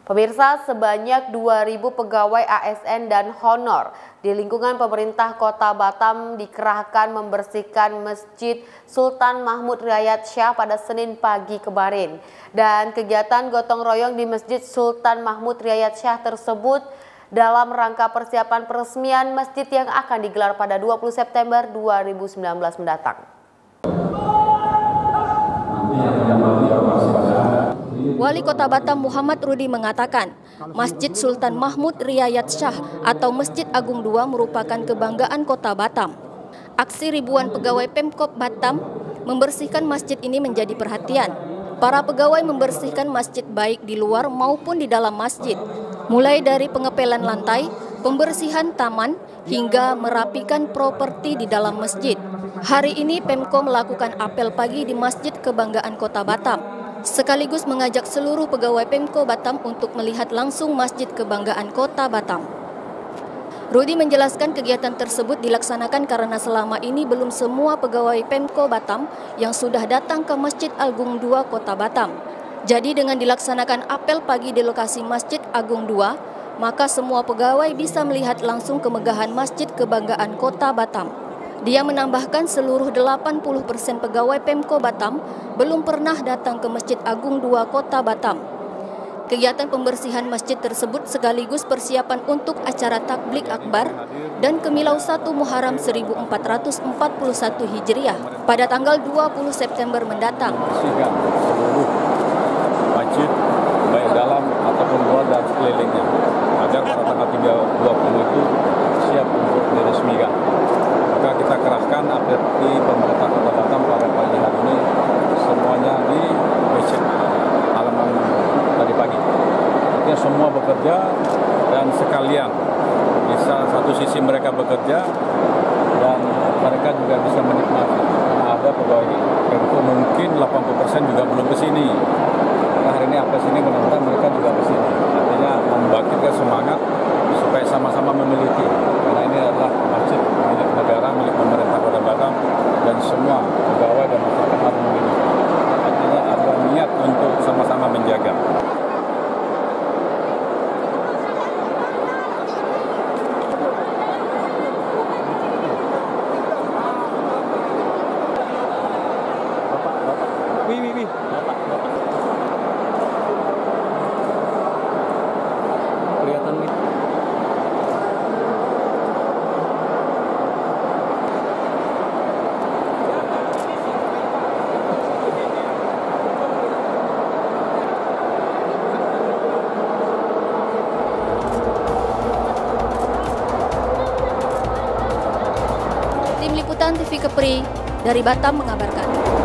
Pemirsa, sebanyak 2.000 pegawai ASN dan honor di lingkungan pemerintah Kota Batam dikerahkan membersihkan Masjid Sultan Mahmud Riyad Shah pada Senin pagi kemarin. Dan kegiatan gotong royong di Masjid Sultan Mahmud Riyad Shah tersebut dalam rangka persiapan peresmian masjid yang akan digelar pada 20 September 2019 mendatang. Wali Kota Batam Muhammad Rudi mengatakan, Masjid Sultan Mahmud Riyad Shah atau Masjid Agung II merupakan kebanggaan Kota Batam. Aksi ribuan pegawai Pemkop Batam membersihkan masjid ini menjadi perhatian. Para pegawai membersihkan masjid baik di luar maupun di dalam masjid, mulai dari pengepelan lantai, pembersihan taman, hingga merapikan properti di dalam masjid. Hari ini Pemko melakukan apel pagi di Masjid Kebanggaan Kota Batam, sekaligus mengajak seluruh pegawai Pemko Batam untuk melihat langsung Masjid Kebanggaan Kota Batam. Rudi menjelaskan kegiatan tersebut dilaksanakan karena selama ini belum semua pegawai Pemko Batam yang sudah datang ke Masjid Agung II Kota Batam. Jadi dengan dilaksanakan apel pagi di lokasi Masjid Agung II, maka semua pegawai bisa melihat langsung kemegahan Masjid Kebanggaan Kota Batam. Dia menambahkan seluruh 80% pegawai Pemko Batam belum pernah datang ke Masjid Agung II Kota Batam. Kegiatan pembersihan masjid tersebut sekaligus persiapan untuk acara Takblik Akbar dan Kemilau 1 Muharram 1441 Hijriah pada tanggal 20 September mendatang. Seluruh masjid baik dalam ataupun luar dan sekelilingnya agar pada tanggal 20 itu siap untuk diresmikan. Maka kita kerahkan APT pemerintah Kota Batam pada pagi hari ini semuanya di masjid halaman tadi pagi. Artinya semua bekerja dan sekalian bisa satu sisi mereka bekerja dan mereka juga bisa menikmati. Karena ada pegawai Pemko mungkin 80% juga belum ke sini. Karena hari ini apa sini mudah-mudahan mereka juga ke sini. Artinya membangkitkan semangat supaya sama-sama memiliki. Karena ini adalah masjid milik negara, milik pemerintah Kota Batam dan semua pegawai dan masyarakat harus memiliki. Artinya ada niat untuk sama-sama menjaga. Kelihatan nih. Tim Liputan TV Kepri dari Batam mengabarkan.